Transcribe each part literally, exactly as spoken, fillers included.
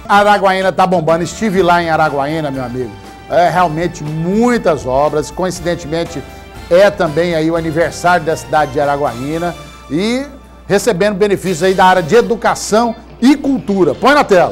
Araguaína tá bombando. Estive lá em Araguaína, meu amigo. É realmente muitas obras. Coincidentemente, é também aí o aniversário da cidade de Araguaína. E recebendo benefícios aí da área de educação e cultura. Põe na tela.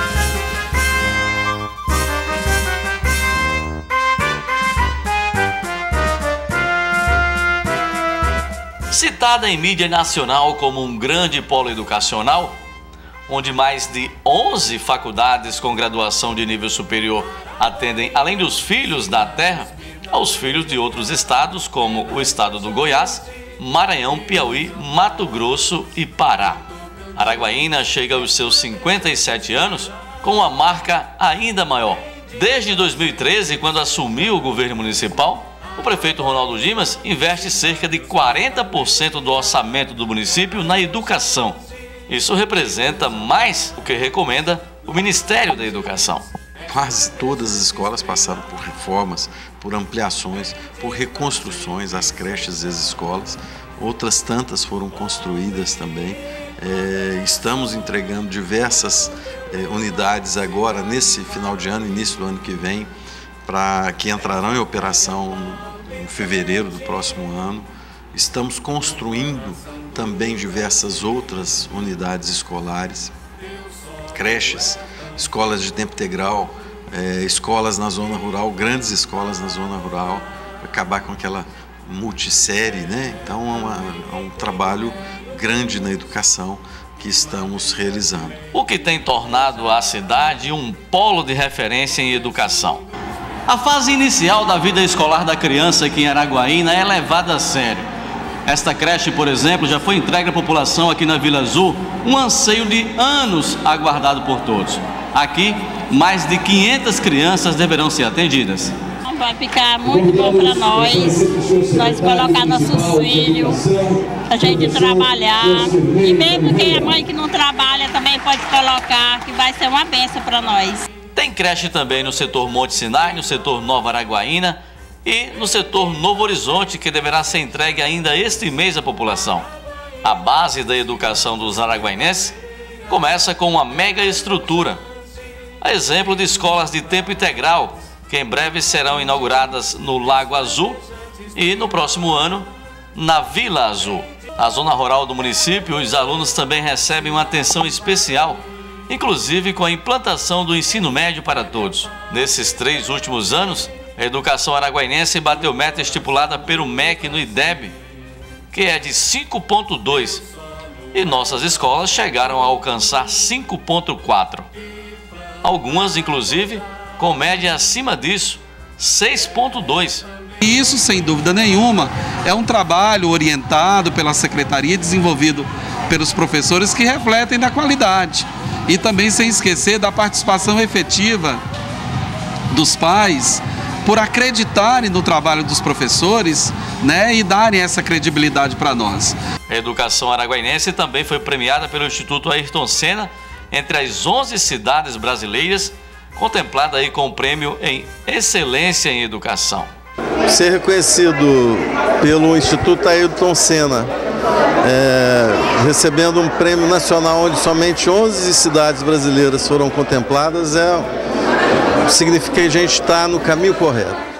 Citada em mídia nacional como um grande polo educacional, onde mais de onze faculdades com graduação de nível superior atendem, além dos filhos da terra, aos filhos de outros estados, como o estado do Goiás, Maranhão, Piauí, Mato Grosso e Pará. Araguaína chega aos seus cinquenta e sete anos com uma marca ainda maior. Desde dois mil e treze, quando assumiu o governo municipal, o prefeito Ronaldo Dimas investe cerca de quarenta por cento do orçamento do município na educação. Isso representa mais do que recomenda o Ministério da Educação. Quase todas as escolas passaram por reformas, por ampliações, por reconstruções, as creches e as escolas. Outras tantas foram construídas também. É, estamos entregando diversas é, unidades agora, nesse final de ano, início do ano que vem, para que entrarão em operação em fevereiro do próximo ano. Estamos construindo também diversas outras unidades escolares, creches, escolas de tempo integral, é, escolas na zona rural, grandes escolas na zona rural, para acabar com aquela multissérie, né? Então é, uma, é um trabalho grande na educação que estamos realizando. O que tem tornado a cidade um polo de referência em educação. A fase inicial da vida escolar da criança aqui em Araguaína é levada a sério. Esta creche, por exemplo, já foi entregue à população aqui na Vila Azul, um anseio de anos aguardado por todos. Aqui, mais de quinhentas crianças deverão ser atendidas. Vai ficar muito bom para nós, nós colocar nossos filhos, a gente trabalhar. E mesmo quem é mãe que não trabalha também pode colocar, que vai ser uma bênção para nós. Tem creche também no setor Monte Sinai, no setor Nova Araguaína e no setor Novo Horizonte, que deverá ser entregue ainda este mês à população. A base da educação dos araguainenses começa com uma mega estrutura. A exemplo de escolas de tempo integral, que em breve serão inauguradas no Lago Azul e no próximo ano na Vila Azul. Na zona rural do município, os alunos também recebem uma atenção especial, inclusive com a implantação do ensino médio para todos. Nesses três últimos anos, a educação araguainense bateu meta estipulada pelo M E C no I D E B, que é de cinco ponto dois, e nossas escolas chegaram a alcançar cinco ponto quatro. Algumas, inclusive, com média acima disso, seis ponto dois. E isso, sem dúvida nenhuma, é um trabalho orientado pela Secretaria, desenvolvido pelos professores, que refletem da qualidade. E também sem esquecer da participação efetiva dos pais, por acreditarem no trabalho dos professores, né, e darem essa credibilidade para nós. A educação araguainense também foi premiada pelo Instituto Ayrton Senna entre as onze cidades brasileiras, contemplada aí com o prêmio em Excelência em Educação. Ser reconhecido pelo Instituto Ayrton Senna, é, recebendo um prêmio nacional onde somente onze cidades brasileiras foram contempladas, é, significa que a gente está no caminho correto.